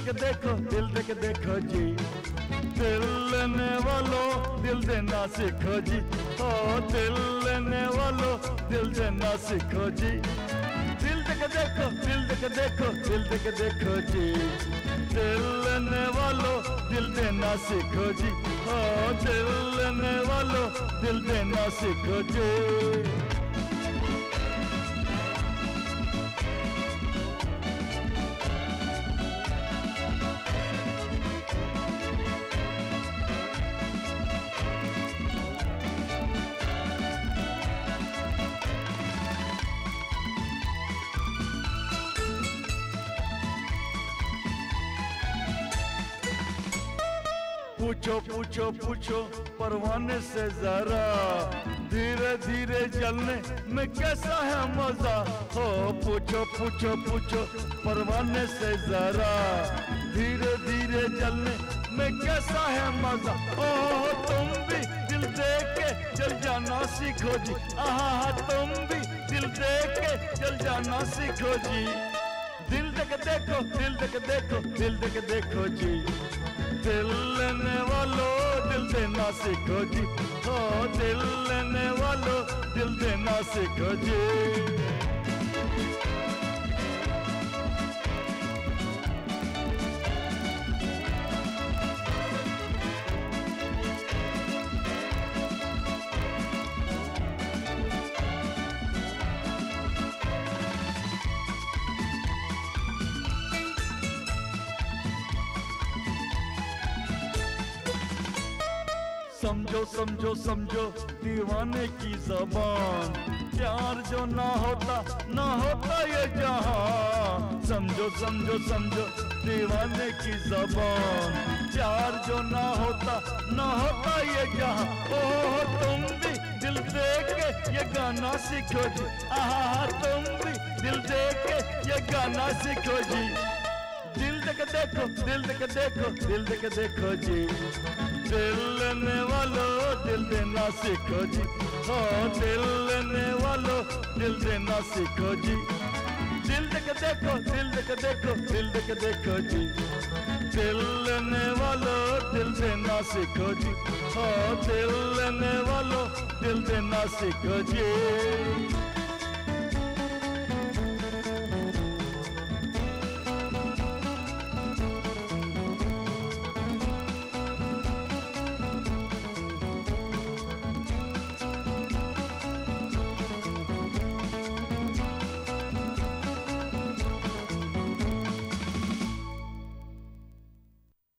के देखो, दिल दे के देखो जी। दिल लेने वालों दिल देना सीखो जी। ओ दिल लेने वालों दिल देना सीखो जी। दिल दे के देखो, दिल दे के देखो, दिल दे के देखो जी। दिल लेने वालों दिल देना सीखो जी। ओ दिल लेने वालों दिल देना सीखो जी। पूछो पूछो पूछो परवाने से जरा, धीरे धीरे जलने में कैसा है मजा। हो पूछो पूछो पूछो परवाने से जरा, धीरे धीरे जलने में कैसा है मजा। ओह तुम भी दिल दे के जल जाना सीखो जी। आहा तुम भी दिल दे के जल जाना सीखो जी। दिल दे के देखो, दिल दे के देखो, दिल दे के देखो जी। दिल लेने वालों दिल देना सीखो जी। ओ दिल लेने वालों दिल देना सीखो जी। समझो समझो समझो दीवाने की ज़बान, प्यार जो ना होता ये जहां। समझो समझो समझो दीवाने की ज़बान, प्यार जो ना होता ये जहां। ओह तुम भी दिल दे के ये गाना सीखो जी। आहा तुम भी दिल दे के ये गाना सीखो जी। दिल दे के देखो, दिल दे के देखो, दिल दे के देखो जी। दिल लेने वालों दिल देना सीखो जी। हो दिल लेने वालों दिल देना सीखो जी। दिल दे के देखो, दिल दे के देखो, दिल दे के देखो जी। दिल लेने वालों दिल देना सीखो जी। हो दिल लेने वालों दिल देना सीखो जी।